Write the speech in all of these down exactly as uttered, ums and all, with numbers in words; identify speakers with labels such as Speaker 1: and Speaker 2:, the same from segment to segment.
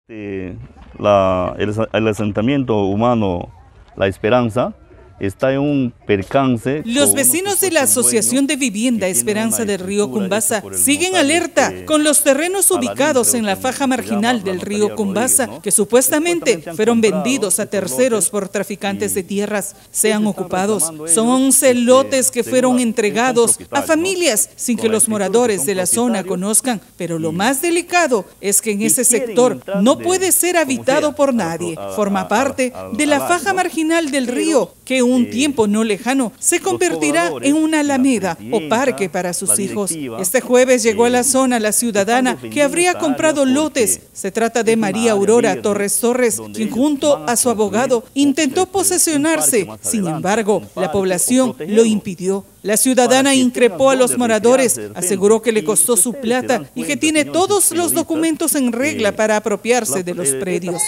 Speaker 1: Eh, la, el, el asentamiento humano La Esperanza está en un percance.
Speaker 2: Los vecinos de la Asociación de Vivienda Esperanza del Río Cumbasa siguen alerta con los terrenos ubicados en la faja marginal del río Cumbasa, que supuestamente fueron vendidos a terceros por traficantes de tierras. Sean ocupados. Son once lotes que fueron entregados a familias sin que los moradores de la zona conozcan. Pero lo más delicado es que en ese sector no puede ser habitado por nadie. Forma parte de la faja marginal del río, que un tiempo no lejano se convertirá en una alameda o parque para sus hijos. Este jueves llegó a la zona la ciudadana que habría comprado lotes. Se trata de María Aurora Torres Torres, quien junto a su abogado intentó posesionarse. Sin embargo, la población lo impidió. La ciudadana increpó a los moradores, aseguró que le costó su plata y que tiene todos los documentos en regla para apropiarse de los predios.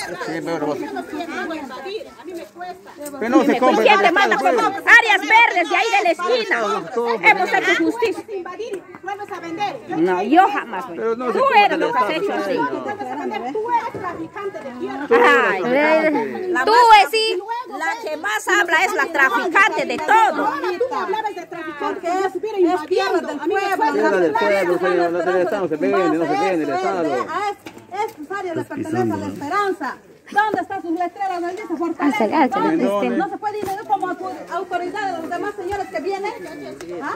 Speaker 3: Pero no se compra. ¿Quién te manda como áreas verdes de ahí de la esquina? Hemos hecho justicia. No, yo jamás. No tú eres lo que has hecho así. Tú eres traficante de tierra. Ay, tú es sí. La que más habla es la traficante de todo. Tú hablabas de traficante, es tierra del pueblo. Tierra del pueblo, señor. No se Estado se vende, no se vende el Estado. Esta área le pertenece a La Esperanza. ¿Dónde están sus letreros? ¿Dónde se fortalece? ¿Dónde? No se puede ir como autoridad de los demás señores que vienen. ¿Ah?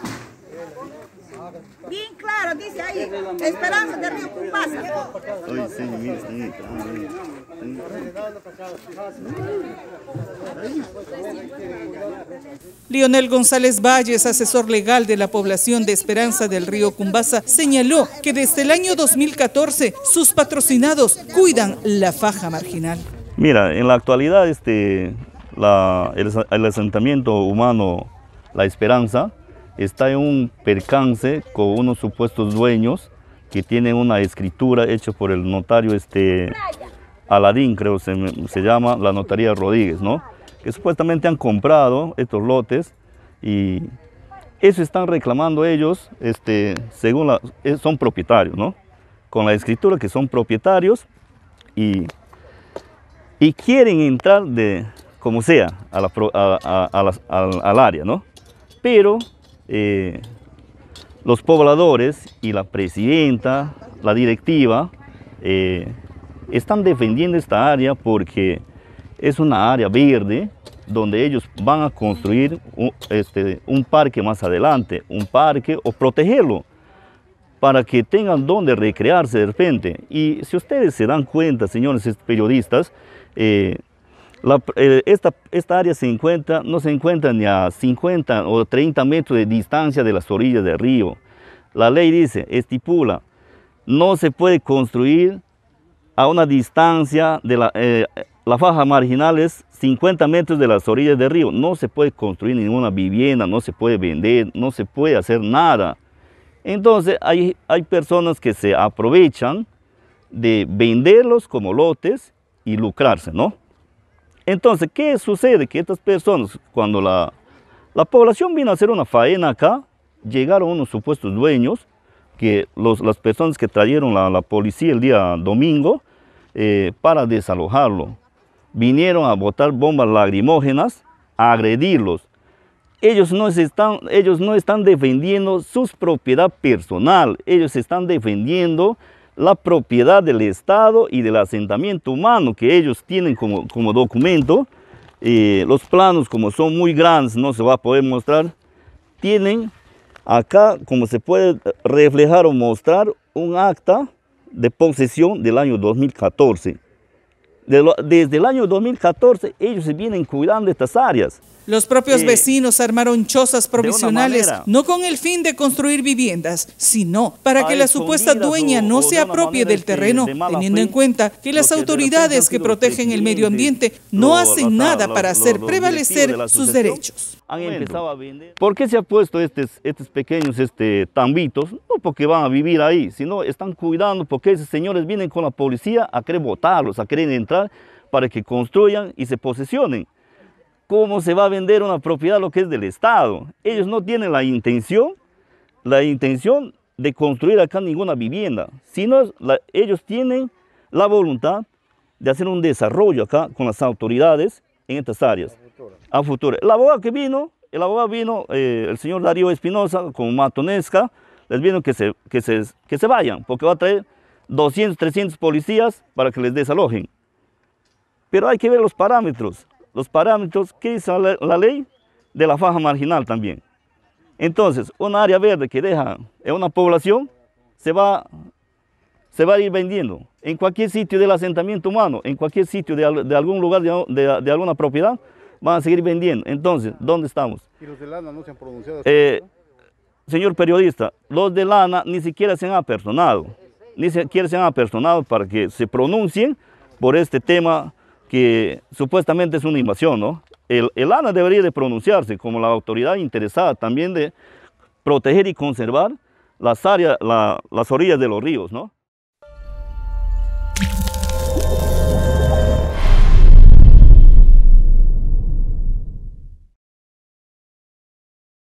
Speaker 3: Bien claro, dice ahí, Esperanza de Río Cumbasa.
Speaker 2: Leonel González Valles, asesor legal de la población de Esperanza del Río Cumbasa, señaló que desde el año dos mil catorce sus patrocinados cuidan la faja marginal.
Speaker 1: Mira, en la actualidad este, la, el, el asentamiento humano La Esperanza está en un percance con unos supuestos dueños que tienen una escritura hecha por el notario este, Aladín, creo se, se llama, la notaría Rodríguez, ¿no? Que supuestamente han comprado estos lotes y eso están reclamando ellos, este, según la, son propietarios, ¿no? Con la escritura que son propietarios y, y quieren entrar de, como sea, a la, a, a, a la, al, al área, ¿no? Pero Eh, los pobladores y la presidenta, la directiva, eh, están defendiendo esta área porque es una área verde donde ellos van a construir un, este, un parque más adelante, un parque o protegerlo para que tengan donde recrearse de repente. Y si ustedes se dan cuenta, señores periodistas, eh, La, eh, esta, esta área se encuentra, no se encuentra ni a cincuenta o treinta metros de distancia de las orillas del río. La ley dice, estipula, no se puede construir a una distancia de la, eh, la faja marginal es cincuenta metros de las orillas del río. No se puede construir ninguna vivienda, no se puede vender, no se puede hacer nada. Entonces hay, hay personas que se aprovechan de venderlos como lotes y lucrarse, ¿no? Entonces, ¿qué sucede? Que estas personas, cuando la, la población vino a hacer una faena acá, llegaron unos supuestos dueños, que los, las personas que trajeron la, la policía el día domingo eh, para desalojarlo, vinieron a botar bombas lacrimógenas, a agredirlos. Ellos no, se están, ellos no están defendiendo su propiedad personal, ellos están defendiendo la propiedad del Estado y del asentamiento humano que ellos tienen como, como documento. Eh, los planos, como son muy grandes, no se va a poder mostrar. Tienen acá, como se puede reflejar o mostrar, un acta de posesión del año dos mil catorce. De lo, desde el año dos mil catorce ellos se vienen cuidando de estas áreas.
Speaker 2: Los propios eh, vecinos armaron chozas provisionales, no con el fin de construir viviendas, sino para que la supuesta dueña no se apropie del terreno, teniendo en cuenta que las autoridades que protegen el medio ambiente no hacen nada para hacer prevalecer sus derechos.
Speaker 1: Han empezado a vender. ¿Por qué se ha puesto estos, estos pequeños este, tambitos? No porque van a vivir ahí, sino están cuidando porque esos señores vienen con la policía a querer botarlos, a querer entrar para que construyan y se posesionen. ¿Cómo se va a vender una propiedad lo que es del Estado? Ellos no tienen la intención, la intención de construir acá ninguna vivienda, sino la, ellos tienen la voluntad de hacer un desarrollo acá con las autoridades en estas áreas. A futuro. El abogado que vino, el abogado vino, eh, el señor Darío Espinosa con Matonesca, les vino que se, que, se, que se vayan, porque va a traer doscientos, trescientos policías para que les desalojen. Pero hay que ver los parámetros, los parámetros que dice la, la ley de la faja marginal también. Entonces, un área verde que deja en una población se va, se va a ir vendiendo. En cualquier sitio del asentamiento humano, en cualquier sitio de, de algún lugar de, de, de alguna propiedad, van a seguir vendiendo. Entonces, ¿dónde estamos?
Speaker 4: ¿Y los de Lana no se han pronunciado?
Speaker 1: Eh, señor periodista, los de Lana ni siquiera se han apersonado, ni siquiera se han apersonado para que se pronuncien por este tema que supuestamente es una invasión, ¿no? El, el Lana debería de pronunciarse como la autoridad interesada también de proteger y conservar las áreas, la, las orillas de los ríos, ¿no?